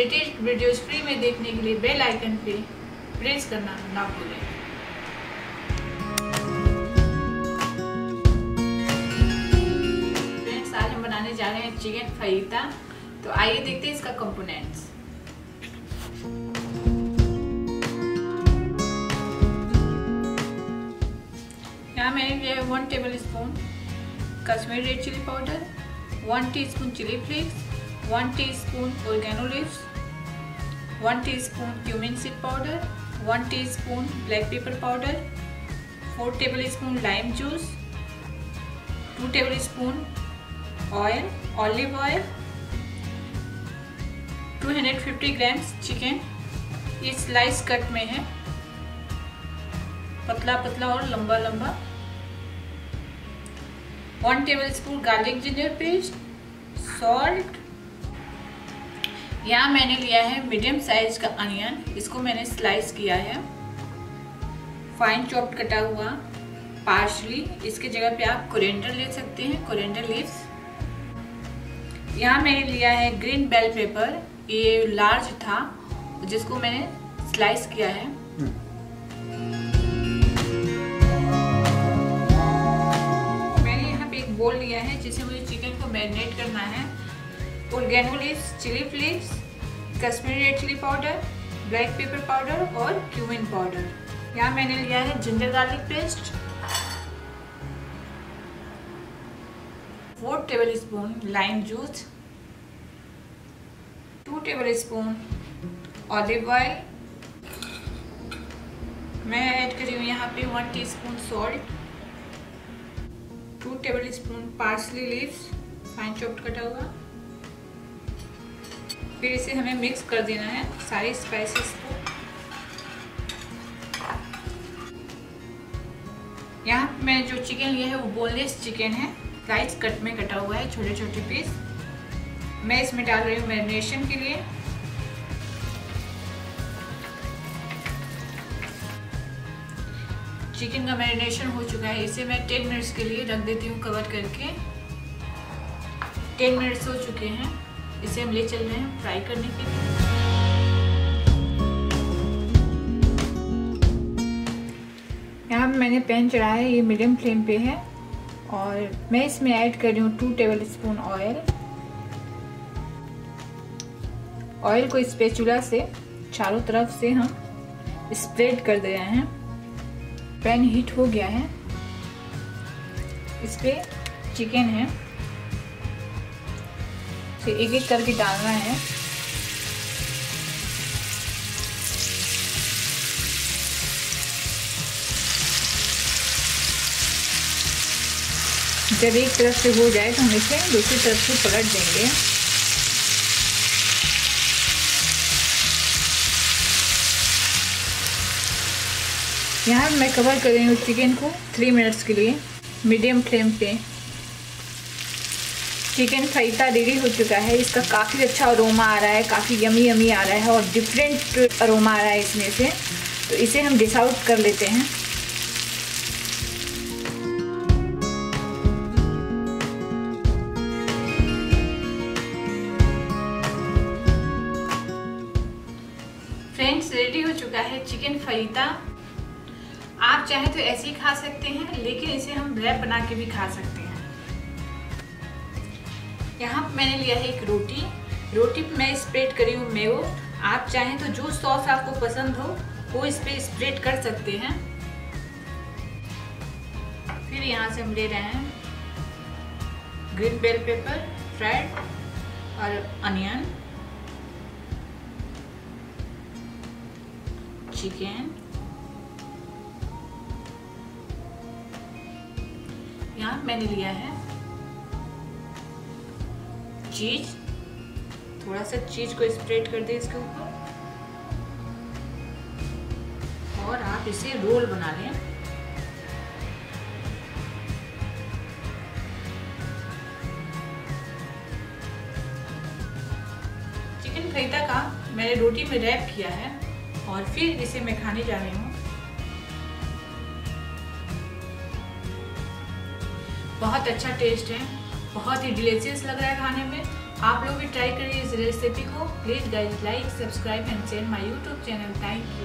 Latest videos free में देखने के लिए बेल आइकन पे प्रेस करना ना भूलें। फ्रेंड्स, आज हम बनाने जा रहे हैं चिकन फहीता। तो आइए देखते हैं इसका कंपोनेंट्स। यहाँ मैंने लिया है 1 tablespoon Kashmiri red chilli powder, 1 teaspoon chilli flakes, 1 teaspoon oregano leaves, 1 teaspoon cumin seed powder, 1 teaspoon black pepper powder, 4 tablespoon lime juice, 2 tablespoon oil olive oil, 250 grams chicken. ये slice cut में है, पतला पतला और लंबा लंबा। 1 tablespoon garlic ginger paste, salt. यहाँ मैंने लिया है मीडियम साइज का अनियन, इसको मैंने स्लाइस किया है। फाइन चॉप्ड कटा हुआ पार्सली, इसके जगह पे आप कोरिएंडर ले सकते हैं, कोरिएंडर लीव्स। यहाँ मैंने लिया है ग्रीन बेल पेपर, ये लार्ज था जिसको मैंने स्लाइस किया है। बोल लिया है जिसे मुझे चिकन को मैरिनेट करना है। Oregano leaves, chilli flakes, Kashmiri red chilli powder, black pepper powder और क्यूमिन पाउडर। यहाँ मैंने लिया है ginger garlic paste, 4 tablespoon lime juice, 2 tablespoon olive oil. मैं ऐड करी हूँ यहाँ पे 1 teaspoon salt, 2 tablespoon parsley leaves fine chopped कटा हुआ। फिर इसे हमें मिक्स कर देना है सारी स्पाइसेस को। यहाँ मैंने जो चिकन लिया है वो बोनलेस चिकन है, स्लाइस कट में कटा हुआ है, छोटे छोटे पीस। मैं इसमें डाल रही हूँ मैरिनेशन के लिए। चिकन का मैरिनेशन हो चुका है, इसे मैं 10 मिनट्स के लिए रख देती हूँ कवर करके। 10 मिनट्स हो चुके हैं, इसे हम ले चल रहे हैं फ्राई करने के लिए। यहाँ मैंने पैन चढ़ाया है, ये मीडियम फ्लेम पे है और मैं इसमें ऐड कर रही हूँ 2 टेबल स्पून ऑयल। ऑयल को स्पैचुला से चारों तरफ से हम स्प्रेड कर दे रहे हैं। पैन हीट हो गया है, इस पे चिकन है, इसे एक एक करके डालना है। जब एक तरफ से हो जाए तो हम इसे दूसरी तरफ से पलट देंगे। यहाँ मैं कवर कर रही हूँ चिकन को 3 मिनट्स के लिए मीडियम फ्लेम पे। चिकन फहीता रेडी हो चुका है, इसका काफ़ी अच्छा अरोमा आ रहा है, काफ़ी यमी यमी आ रहा है और डिफरेंट अरोमा आ रहा है इसमें से। तो इसे हम डिश आउट कर लेते हैं। फ्रेंड्स, रेडी हो चुका है चिकन फहीता। आप चाहे तो ऐसे ही खा सकते हैं, लेकिन इसे हम रैप बना के भी खा सकते हैं। यहाँ मैंने लिया है एक रोटी, रोटी पे मैं स्प्रेड करी हूँ मेयो। आप चाहें तो जो सॉस आपको पसंद हो वो इस पे स्प्रेड कर सकते हैं। फिर यहाँ से हम ले रहे हैं ग्रीन बेल पेपर फ्राइड और अनियन, चिकन। यहाँ मैंने लिया है चीज, थोड़ा सा चीज को स्प्रेड कर दे इसके ऊपर और आप इसे रोल बना लें। चिकन फहीता का मैंने रोटी में रैप किया है और फिर इसे मैं खाने जा रही हूँ। बहुत अच्छा टेस्ट है, बहुत ही डिलीशियस लग रहा है खाने में। आप लोग भी ट्राई करिए इस रेसिपी को। Please guys like, subscribe and share my YouTube channel. Thank you.